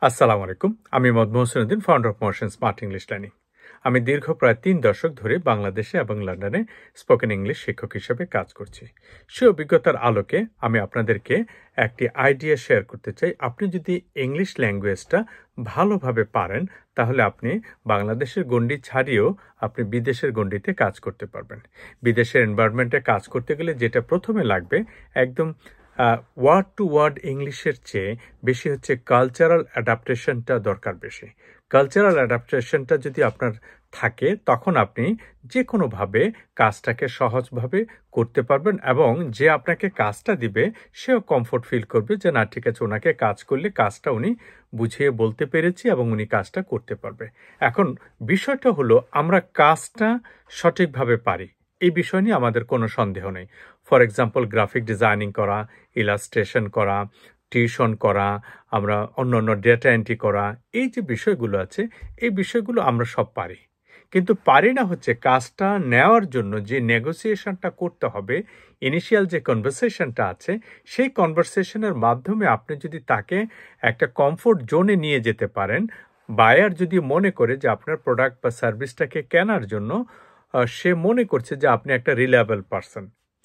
আসসালামু আলাইকুম। আমি Mohammad Mohsinuddin, founder of Motion Smart English Learning. আমি দীর্ঘ প্রায় ৩ দশক ধরে বাংলাদেশে এবং লন্ডনে স্পোকেন ইংলিশ শিক্ষক হিসেবে কাজ করছি। সে অভিজ্ঞতার আলোকে আমি আপনাদেরকে একটি আইডিয়া শেয়ার করতে চাই। আপনি যদি ইংলিশ ল্যাঙ্গুয়েজটা ভালোভাবে পারেন, তাহলে আপনি বাংলাদেশের গণ্ডি ছাড়িয়েও আপনি বিদেশের গণ্ডিতে কাজ করতে পারবেন। বিদেশের এনভায়রনমেন্টে কাজ করতে গেলে যেটা প্রথমে লাগবে, একদম ওয়ার্ড টু ওয়ার্ড ইংলিশের চেয়ে বেশি হচ্ছে কালচারাল অ্যাডাপ্টেশনটা দরকার বেশি। কালচারাল অ্যাডাপ্টেশনটা যদি আপনার থাকে, তখন আপনি যে কোনোভাবে কাজটাকে সহজভাবে করতে পারবেন এবং যে আপনাকে কাজটা দিবে সেও কমফোর্ট ফিল করবে যে না, ঠিক আছে, ওনাকে কাজ করলে কাজটা উনি বুঝিয়ে বলতে পেরেছি এবং উনি কাজটা করতে পারবে। এখন বিষয়টা হলো, আমরা কাজটা সঠিকভাবে পারি, এই বিষয় নিয়ে আমাদের কোনো সন্দেহ নেই। ফর এক্সাম্পল, গ্রাফিক ডিজাইনিং করা, ইলাস্ট্রেশন করা, টিউশন করা, আমরা অন্যান্য ডেটা এন্ট্রি করা, এই যে বিষয়গুলো আছে, এই বিষয়গুলো আমরা সব পারি। কিন্তু পারি না হচ্ছে কাজটা নেওয়ার জন্য যে নেগোসিয়েশনটা করতে হবে, ইনিশিয়াল যে কনভারসেশনটা আছে, সেই কনভারসেশনের মাধ্যমে আপনি যদি তাকে একটা কমফোর্ট জোনে নিয়ে যেতে পারেন, বায়ার যদি মনে করে যে আপনার প্রোডাক্ট বা সার্ভিসটাকে কেনার জন্য সে মনে করছে যে আপনি একটা রিলায়েবল পারসন,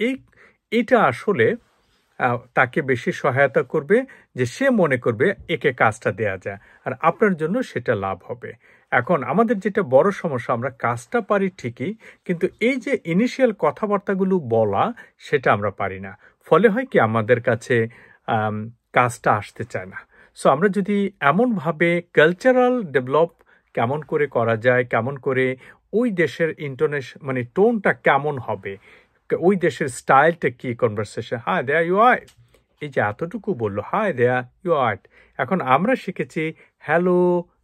এইটা আসলে তাকে বেশি সহায়তা করবে যে সে মনে করবে একে কাজটা দেয়া যায়, আর আপনার জন্য সেটা লাভ হবে। এখন আমাদের যেটা বড় সমস্যা, আমরা কাজটা পারি ঠিকই, কিন্তু এই যে ইনিশিয়াল কথাবার্তাগুলো বলা, সেটা আমরা পারি না। ফলে হয় কি, আমাদের কাছে কাজটা আসতে চায় না। সো আমরা যদি এমনভাবে কালচারাল ডেভেলপ কেমন করে করা যায়, কেমন করে ওই দেশের ইন্টোনেশন মানে টোনটা কেমন হবে, ওই দেশের স্টাইলটা কি, conversation, hi there you are, এই যে এতটুকু বললো, হাই দেয়ার ইউ আর। এখন আমরা শিখেছি hello,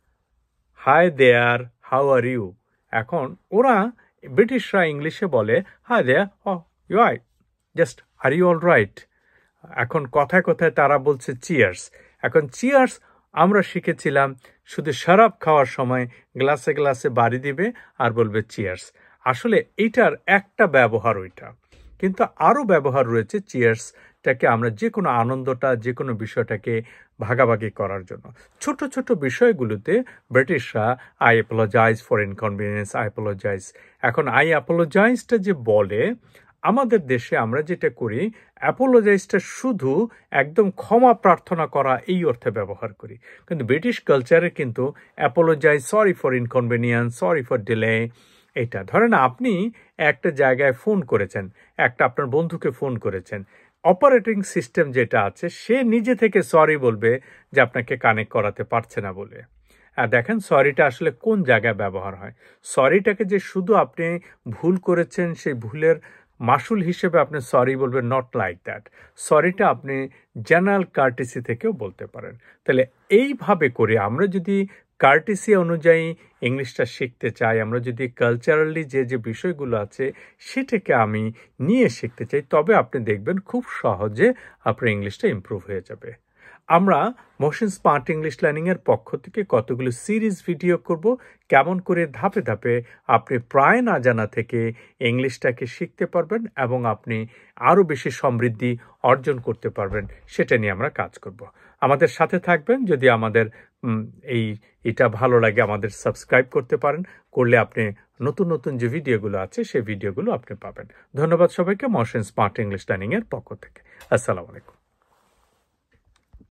hi there, how are you. এখন ওরা ব্রিটিশরা ইংলিশে বলে hi there, you are, just are you all right. এখন কথায় কথায় তারা বলছে চিয়ার্স। এখন চিয়ার্স আমরা শিখেছিলাম শুধু শরাব খাওয়ার সময় গ্লাসে গ্লাসে বাড়ি দিবে আর বলবে চিয়ার্স। আসলে এইটার একটা ব্যবহার ওইটা, কিন্তু আরও ব্যবহার রয়েছে চিয়ার্সটাকে আমরা যে কোনো আনন্দটা, যে কোনো বিষয়টাকে ভাগাভাগি করার জন্য। ছোট ছোট বিষয়গুলোতে ব্রিটিশরা I apologise for inconvenience, I apologise. এখন আই অ্যাপোলোজাইজটা যে বলে, আমাদের দেশে আমরা যেটা করি, অ্যাপোলোজাইজটা শুধু একদম ক্ষমা প্রার্থনা করা এই অর্থে ব্যবহার করি, কিন্তু ব্রিটিশ কালচারে কিন্তু apologise, sorry for inconvenience, sorry for delay. এটা ধরেন আপনি একটা জায়গায় ফোন করেছেন, একটা আপনার বন্ধুকে ফোন করেছেন, অপারেটিং সিস্টেম যেটা আছে সে নিজে থেকে সরি বলবে যে আপনাকে কানেক্ট করাতে পারছে না বলে। দেখেন সরিটা আসলে কোন জায়গায় ব্যবহার হয়। সরিটাকে যে শুধু আপনি ভুল করেছেন সেই ভুলের মাসুল হিসেবে আপনি সরি বলবেন, নট লাইক দ্যাট। সরিটা আপনি জেনারেল কার্টিসি থেকেও বলতে পারেন। তাহলে এইভাবে করে আমরা যদি কার্টিসি অনুযায়ী ইংলিশটা শিখতে চাই, আমরা যদি কালচারালি যে যে বিষয়গুলো আছে সেটাকে আমি নিয়ে শিখতে চাই, তবে আপনি দেখবেন খুব সহজে আপনার ইংলিশটা ইমপ্রুভ হয়ে যাবে। আমরা মোশন স্মার্ট ইংলিশ লার্নিংয়ের পক্ষ থেকে কতগুলো সিরিজ ভিডিও করব, কেমন করে ধাপে ধাপে আপনি প্রায় না জানা থেকে ইংলিশটাকে শিখতে পারবেন এবং আপনি আরও বেশি সমৃদ্ধি অর্জন করতে পারবেন, সেটা নিয়ে আমরা কাজ করব। আমাদের সাথে থাকবেন। যদি আমাদের এটা ভালো লাগে, আমাদের সাবস্ক্রাইব করতে পারেন, করলে আপনি নতুন নতুন যে ভিডিওগুলো আছে সেই ভিডিওগুলো আপনি পাবেন। ধন্যবাদ সবাইকে মোশন স্মার্ট ইংলিশ লার্নিংয়ের পক্ষ থেকে। আসসালামু আলাইকুম।